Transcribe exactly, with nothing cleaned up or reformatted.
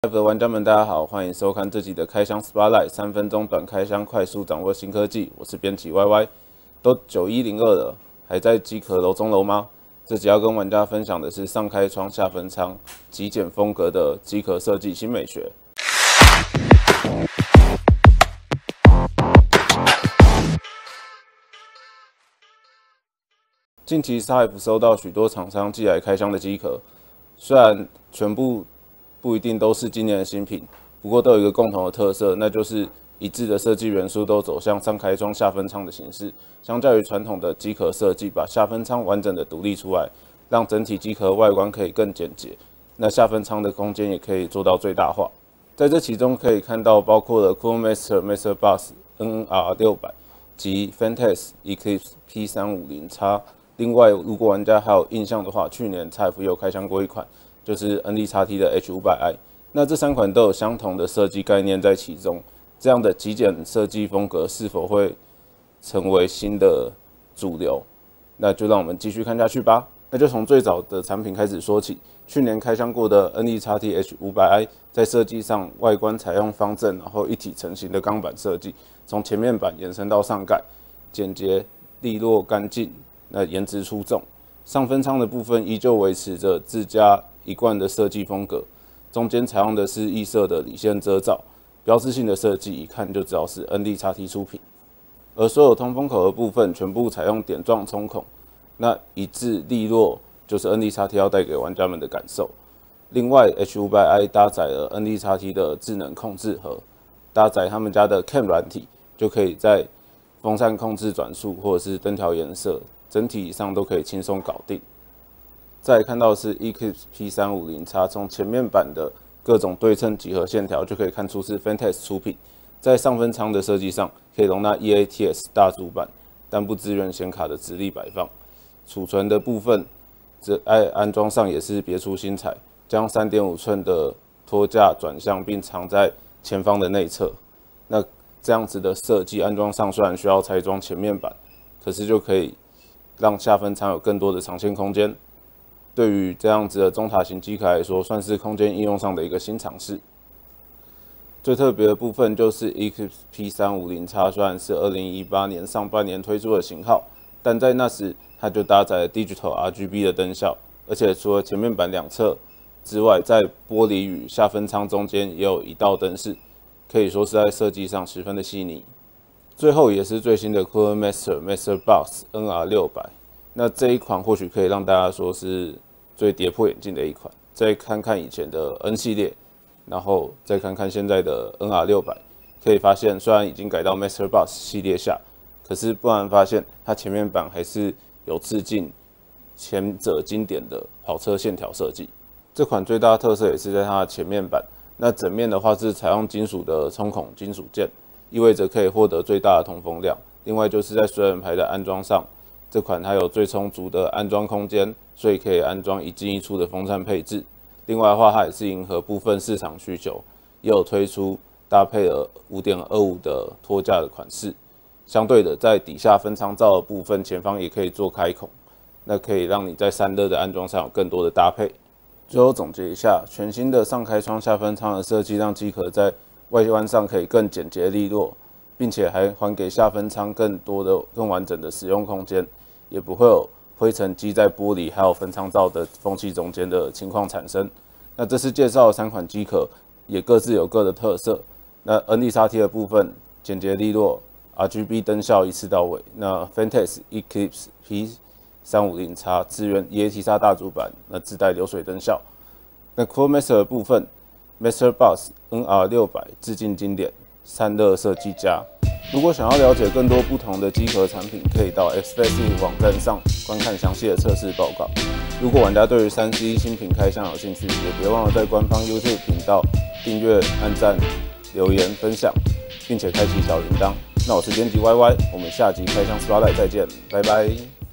的玩家们，大家好，欢迎收看这集的开箱 Spotlight， 三分钟短开箱，快速掌握新科技。我是编辑 Y Y， 都九一零二了，还在机壳楼中楼吗？这集要跟玩家分享的是上开窗下分舱极简风格的机壳设计新美学。近期 S A F 收到许多厂商寄来开箱的机壳，虽然全部不一定都是今年的新品，不过都有一个共同的特色，那就是一致的设计元素都走向上开窗下分舱的形式。相较于传统的机壳设计，把下分舱完整的独立出来，让整体机壳外观可以更简洁，那下分舱的空间也可以做到最大化。在这其中可以看到包括了 Crewmaster、Master Bus N R 六百及 Fantasy Eclipse P 三五零 X。另外，如果玩家还有印象的话，去年 S A F 有开箱过一款，就是 N D X T 的 H 五百 I。那这三款都有相同的设计概念在其中，这样的极简设计风格是否会成为新的主流？那就让我们继续看下去吧。那就从最早的产品开始说起。去年开箱过的 N D X T H 五百 I， 在设计上外观采用方正，然后一体成型的钢板设计，从前面板延伸到上盖，简洁利落干净。那颜值出众，上分舱的部分依旧维持着自家一贯的设计风格，中间采用的是异色的理线遮罩，标志性的设计，一看就知道是 N D X T 出品。而所有通风口的部分全部采用点状冲孔，那一致利落就是 N D X T 要带给玩家们的感受。另外 H 五百 I 搭载了 N D X T 的智能控制盒，搭载他们家的 C A M 软体，就可以在风扇控制转速或者是灯条颜色。整体上都可以轻松搞定。再来看到的是 Eclipse P 三五零 X， 从前面板的各种对称几何线条就可以看出是 Fantasy 出品。在上分舱的设计上，可以容纳 E A T S 大主板，但不支援显卡的直立摆放。储存的部分，这在安装上也是别出心裁，将 三点五寸的托架转向并藏在前方的内侧。那这样子的设计安装上虽然需要拆装前面板，可是就可以让下分舱有更多的藏线空间，对于这样子的中塔型机壳来说，算是空间应用上的一个新尝试。最特别的部分就是 Eclipse P 三五零 X， 虽然是二零一八年上半年推出的型号，但在那时它就搭载了 Digital R G B 的灯效，而且除了前面板两侧之外，在玻璃与下分舱中间也有一道灯饰，可以说是在设计上十分的细腻。最后也是最新的 Crewmaster Master Bus N R 六百， 那这一款或许可以让大家说是最跌破眼镜的一款。再看看以前的 N 系列，然后再看看现在的 N R 六百， 可以发现虽然已经改到 Master Bus 系列下，可是不难发现它前面板还是有致敬前者经典的跑车线条设计。这款最大的特色也是在它的前面板，那整面的话是采用金属的冲孔金属件。意味着可以获得最大的通风量。另外就是在水冷排的安装上，这款它有最充足的安装空间，所以可以安装一进一出的风扇配置。另外的话，它也是迎合部分市场需求，也有推出搭配了 五点二五 的托架的款式。相对的，在底下分舱罩的部分，前方也可以做开孔，那可以让你在散热的安装上有更多的搭配。最后总结一下，全新的上开窗下分舱的设计，让机壳在外观上可以更简洁利落，并且还还给下分舱更多的、更完整的使用空间，也不会有灰尘积在玻璃还有分舱罩的缝隙中间的情况产生。那这次介绍的三款机壳也各自有各的特色。那 N D X T 的部分简洁利落 ，R G B 灯效一次到位。那 Fantasy Eclipse P 三五零 X 支援 E A T X 大主板，那自带流水灯效。那 Crewmaster 的部分。Master Bus N R 六百 致敬经典，散热设计佳。如果想要了解更多不同的机壳产品，可以到 Expressive 网站上观看详细的测试报告。如果玩家对于 三 C 新品开箱有兴趣，也别忘了在官方 YouTube 频道订阅、按赞、留言、分享，并且开启小铃铛。那我是编辑 Y Y， 我们下集开箱 Spotlight 再见，拜拜。